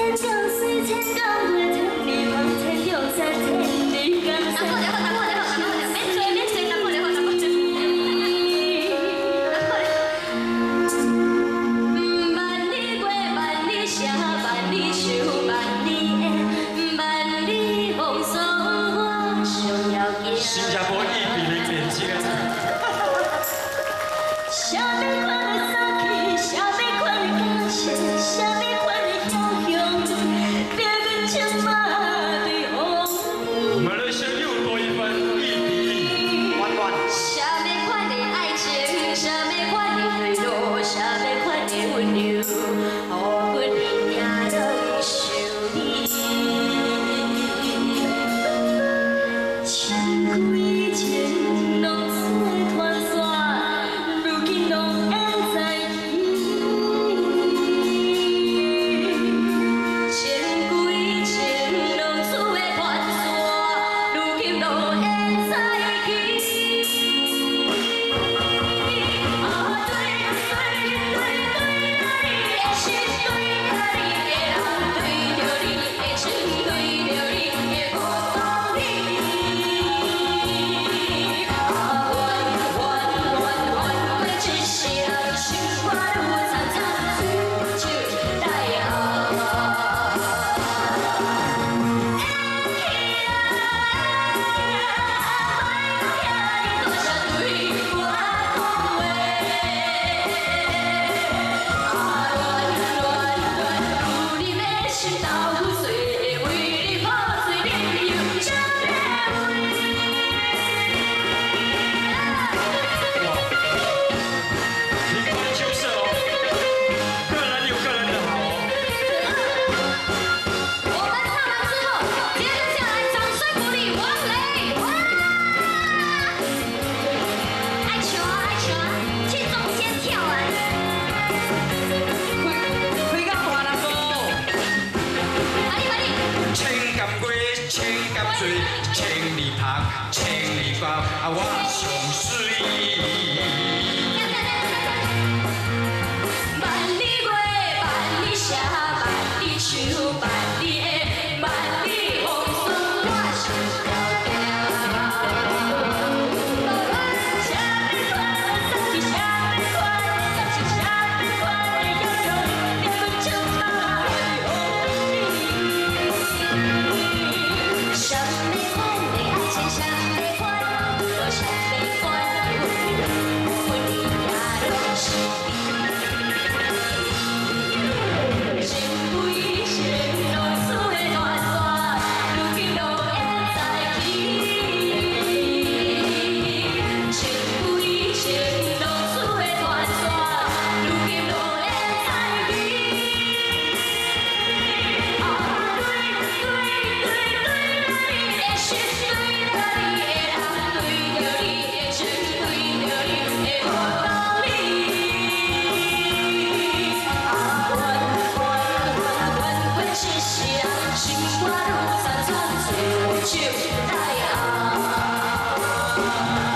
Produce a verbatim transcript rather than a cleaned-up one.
新加坡一比零领先。马来西亚又多一分，一比一。弯弯。什么款的爱情？什么款的脆弱？什么款的温柔？让阮一定拢想你。情归情，拢做传说，如今拢会在起。情归情，拢做传说，如今拢会在起。啊，对对对对啦，你的心对啦，你的人对着你的情对着你的我讲你。 千里旁，千里高，啊，我上水。万里月，万里霞，万里树，万里叶，万里风霜，我是条条。啥要款，啥是啥要款，啥是啥要款，要用别人就怕为你。什么？ 什么款，我什么款，我你也拢是。情归情，拢做的传说，如今拢会在起。情归情，拢做的传说，如今拢会在起。啊，对对对对啦，你的心对。 心肝愈惨惨，最手来后。